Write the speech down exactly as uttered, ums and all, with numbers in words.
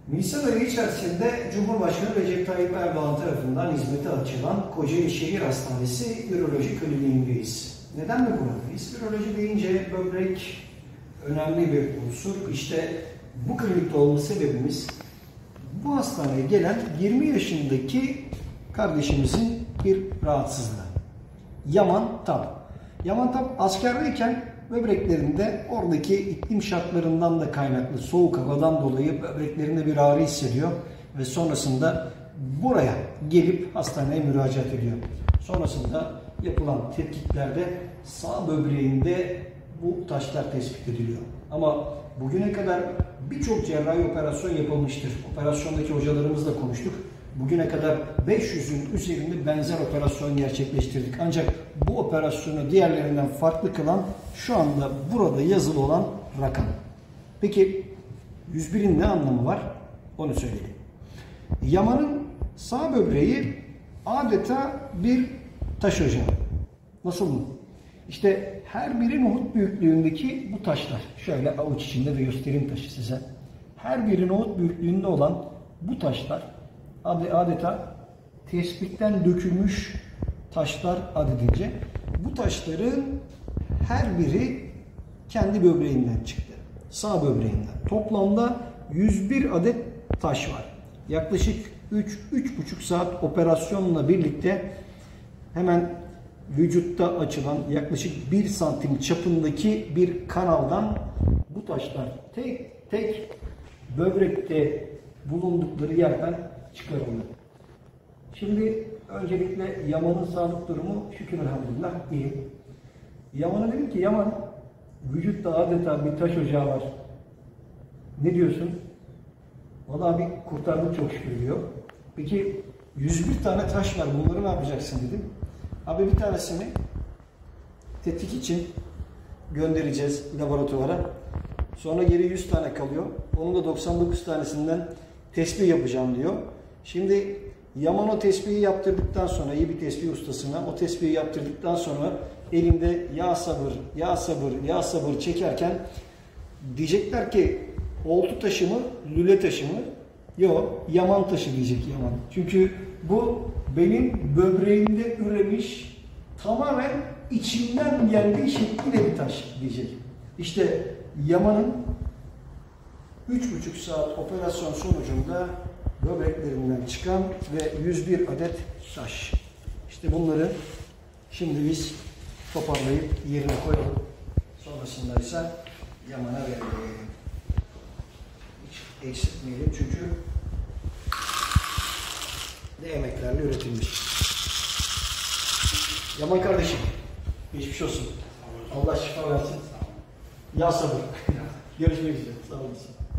Nisan ayı içerisinde Cumhurbaşkanı Recep Tayyip Erdoğan tarafından hizmete açılan Kocaeli Şehir Hastanesi Üroloji Kliniğindeyiz. Neden mi buradayız? Üroloji deyince böbrek önemli bir unsur. İşte bu klinikte olma sebebimiz bu hastaneye gelen yirmi yaşındaki kardeşimizin bir rahatsızlığı. Yaman Tap. Yaman Tap askerdeyken böbreklerinde oradaki iklim şartlarından da kaynaklı soğuk havadan dolayı böbreklerinde bir ağrı hissediyor ve sonrasında buraya gelip hastaneye müracaat ediyor. Sonrasında yapılan tetkiklerde sağ böbreğinde bu taşlar tespit ediliyor. Ama bugüne kadar birçok cerrahi operasyon yapılmıştır. Operasyondaki hocalarımızla konuştuk. Bugüne kadar beş yüzün üzerinde benzer operasyon gerçekleştirdik. Ancak bu operasyonu diğerlerinden farklı kılan şu anda burada yazılı olan rakam. Peki yüz birin ne anlamı var? Onu söyleyelim. Yaman'ın sağ böbreği adeta bir taş ocağı. Nasıl mı? İşte her biri nohut büyüklüğündeki bu taşlar. Şöyle avuç içinde de göstereyim taşı size. Her biri nohut büyüklüğünde olan bu taşlar adeta tespitten dökülmüş taşlar adedince bu taşların her biri kendi böbreğinden çıktı. Sağ böbreğinden. Toplamda yüz bir adet taş var. Yaklaşık üç üç buçuk saat operasyonla birlikte hemen vücutta açılan yaklaşık bir santim çapındaki bir kanaldan bu taşlar tek tek böbrekte bulundukları yerden çıkarılıyor. Şimdi öncelikle Yaman'ın sağlık durumu şükür elhamdülillah iyi. Yaman'a dedim ki Yaman, vücutta adeta bir taş ocağı var. Ne diyorsun? Vallahi bir kurtardık çok şükür diyor. Peki yüz bir tane taş var, bunları ne yapacaksın dedim. Abi bir tanesini tetkik için göndereceğiz laboratuvara. Sonra geri yüz tane kalıyor. Onun da doksan dokuz tanesinden tespih yapacağım diyor. Şimdi Yaman o tespihi yaptırdıktan sonra, iyi bir tespih ustasına o tespihi yaptırdıktan sonra elinde ya sabır, ya sabır, ya sabır çekerken diyecekler ki oltu taşı mı, lüle taşı mı? Yok, Yaman taşı diyecek Yaman. Çünkü bu benim böbreğimde üremiş, tamamen içimden geldiği şekliyle bir taş diyecek. İşte Yaman'ın üç buçuk saat operasyon sonucunda böbreklerinden çıkan ve yüz bir adet taş. İşte bunları şimdi biz toparlayıp yerine koyalım. Sonrasında ise Yaman'a verelim. Hiç eksiltmeyelim çünkü ne emeklerle üretilmiş. Yaman kardeşim, geçmiş olsun. Allah şifa versin. Ya sabır. Görüşmek üzere. Sağ olasın.